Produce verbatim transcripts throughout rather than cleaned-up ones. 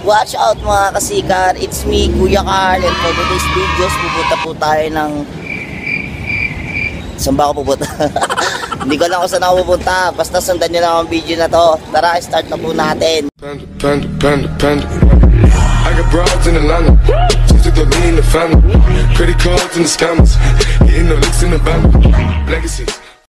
Watch out mga kasikat, it's me, Kua Carl, and for today's videos, pupunta po tayo ng... Saan ba ako pupunta? Hindi ko lang kung saan ako pupunta, basta sundan nyo lang ang video na to. Tara, start na po natin. Panda, panda, panda, panda. I got broads in Atlanta, just to the lean the family. Credit cards and the scammers, hitting the licks in the band. Legacies.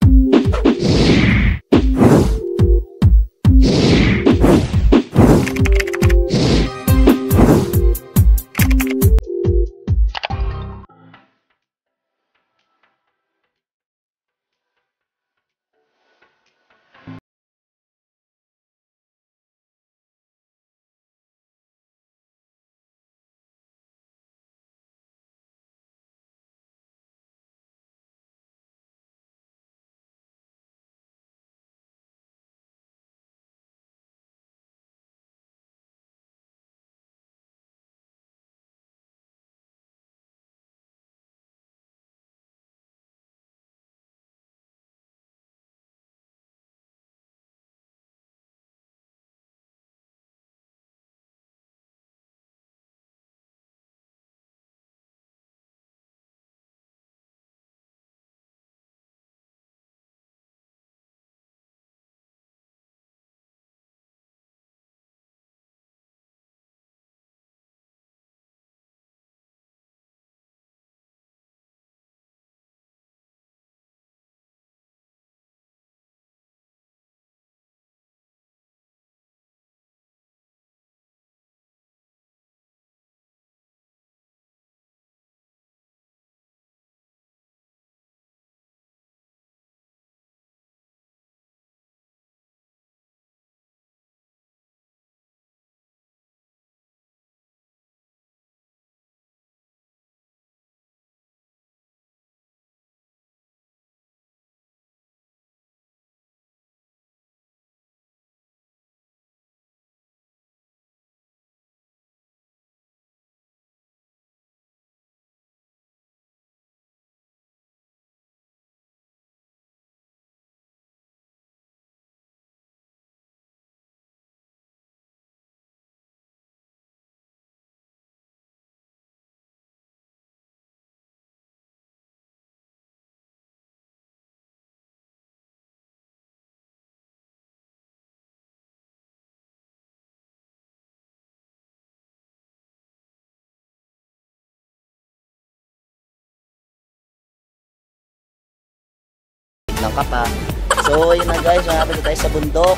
Ka pa. So yun na guys, malapit tayo sa bundok.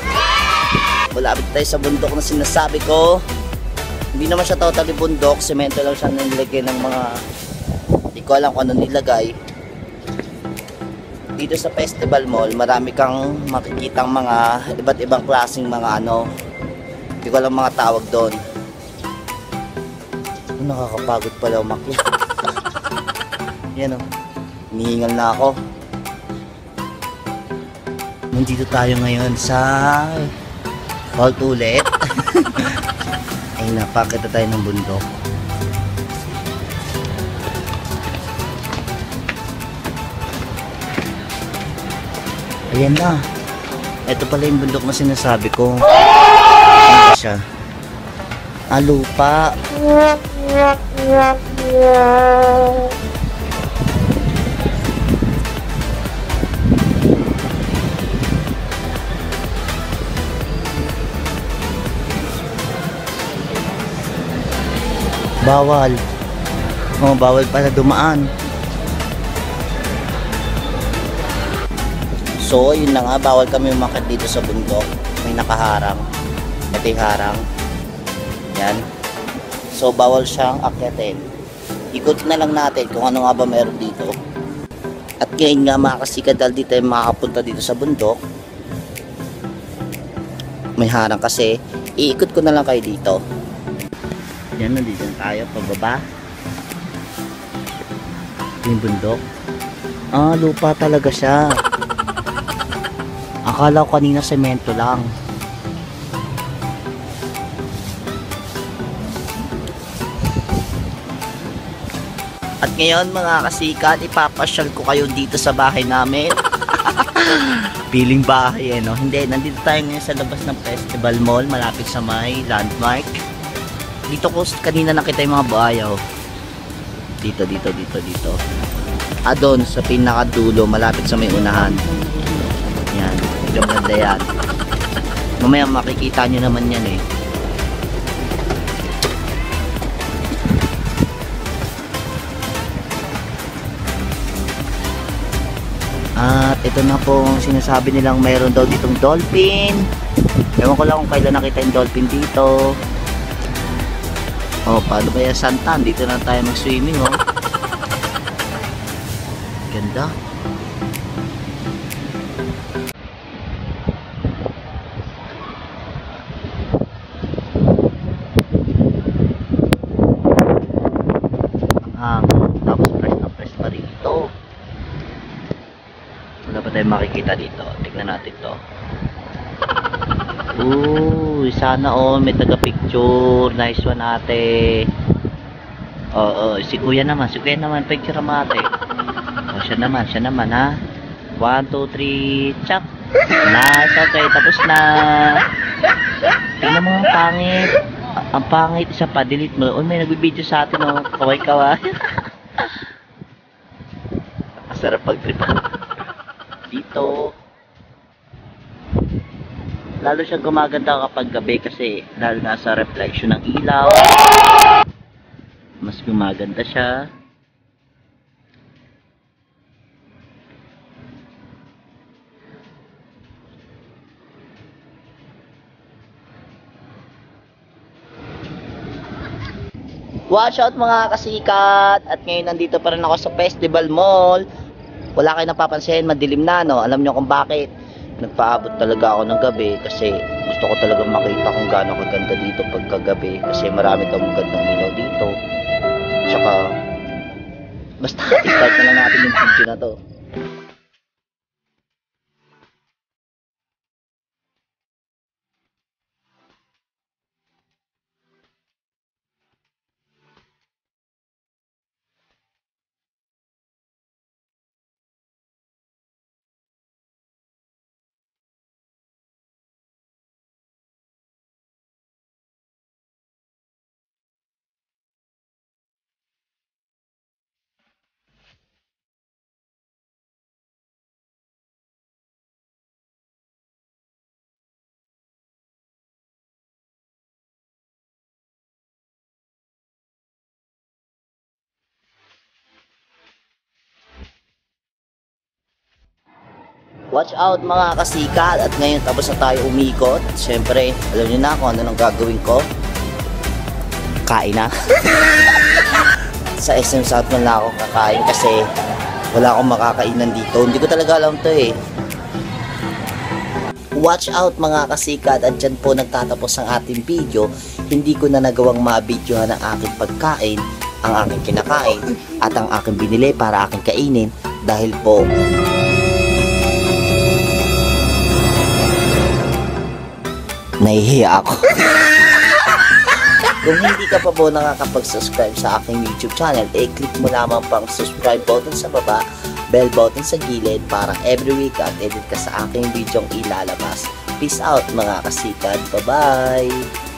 Malapit tayo sa bundok na sinasabi ko. Hindi naman siya totally bundok, semento lang siya nilagay ng mga, hindi ko alam kung ano nilagay. Dito sa festival mall, marami kang makikitang mga iba't ibang klaseng mga ano, hindi ko alam mga tawag doon. Nakakapagod pala umakyat. Yan o, hinihingal na ako. Nandito tayo ngayon sa Fault ulit. Ay, napakita tayo ng bundok. Ayan na. Ito pala yung bundok na sinasabi ko. Ano siya? Ah, lupa. Bawal. Oh, bawal pala dumaan. So, yun na nga, bawal kami umakyat dito sa bundok. May nakaharang. Ito yung harang. Yan. So, bawal siyang akyatin. Ikot na lang natin kung ano nga ba meron dito. At ngayon nga mga kasikat, dahil dito ay makakapunta dito sa bundok. May harang kasi. Iikot ko na lang kayo dito. Yan, nandito tayo, pababa. Yung bundok. Ah, lupa talaga siya. Akala ko kanina semento lang. At ngayon mga kasikat, ipapasyal ko kayo dito sa bahay namin. Piling bahay eh, no? Hindi, nandito tayo ngayon sa labas ng festival mall, malapit sa may landmark. dito ko kanina nakita yung mga buhaya. Dito, dito, dito, dito. Ah, doon sa pinakadulo, malapit sa may unahan. Yan, medyo maganda yan. Mamaya makikita nyo naman yan eh. At ito na po ang sinasabi nilang mayroon daw ditong dolphin. Ewan ko lang kung kailan nakita yung dolphin dito. Oh, paano ba yung santan? Dito na tayo mag-swimming, oh. Ganda. Ah, tapos fresh na fresh pa rito. Wala pa tayong makikita dito. Tignan natin to. Ooh, sana oh, may taga-picture. Nice one ate. Oo, oh, oh, si kuya naman. Si kuya naman, picture naman ate. Oh, siya naman, siya naman ha. one, two, three, chak. Nice, okay, tapos na. Tingnan mo ang pangit. Ang pangit, isa pa, delete mo. Oh, may nagbibideo sa atin oh. Kaway-kaway. Sarap pag-tripan. Dito. Lalo siya gumaganda kapag gabi kasi dahil nasa reflection ng ilaw. Mas gumaganda siya. Watch out mga kasikat! At ngayon nandito pa rin ako sa Festival Mall. Wala kayo napapansin, madilim na no? Alam nyo kung bakit? Nagpaabot talaga ako ng gabi kasi gusto ko talaga makita kung gaano kaganda dito pagkagabi kasi marami daw magandang ilaw dito. Tsaka basta i-start na lang natin yung video na to. Watch out mga kasikat. At ngayon tapos na tayo umikot. Siyempre, alam niyo na kung ano nang gagawin ko. Kain na. Sa S M South man lang ako kakain kasi wala akong makakainan dito. Hindi ko talaga alam to eh. Watch out mga kasikat. At dyan po nagtatapos ang ating video. Hindi ko na nagawang mabidyohan ang aking pagkain, ang aking kinakain, at ang aking binili para aking kainin. Dahil po nahihiya ako. Kung hindi ka pa po nakakapag-subscribe sa aking YouTube channel, eh click mo lamang pang subscribe button sa baba, bell button sa gilid para every week updated ka sa aking video ilalabas. Peace out mga kasikat. Bye bye!